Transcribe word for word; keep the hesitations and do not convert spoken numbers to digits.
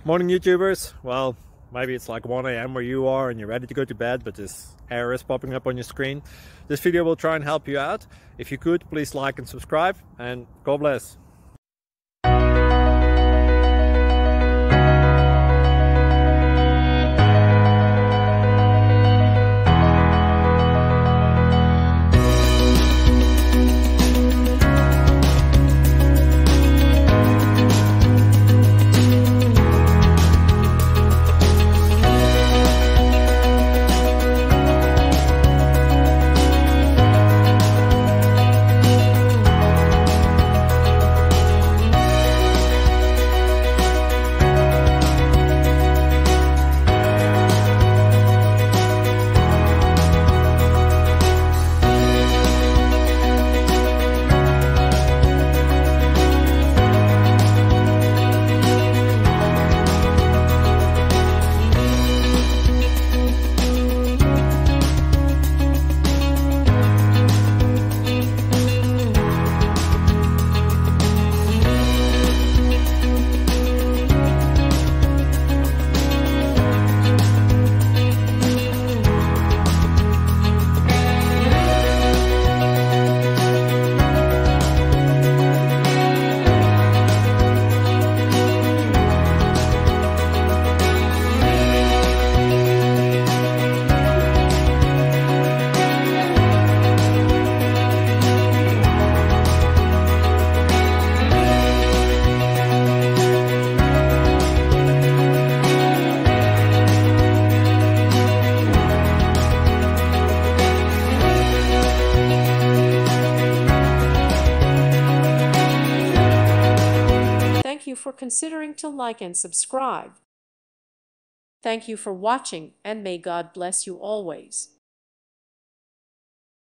Morning YouTubers. Well, maybe it's like one A M where you are and you're ready to go to bed, but this error is popping up on your screen. This video will try and help you out. If you could, please like and subscribe, and God bless. Thank you for considering to like and subscribe. Thank you for watching, and may God bless you always.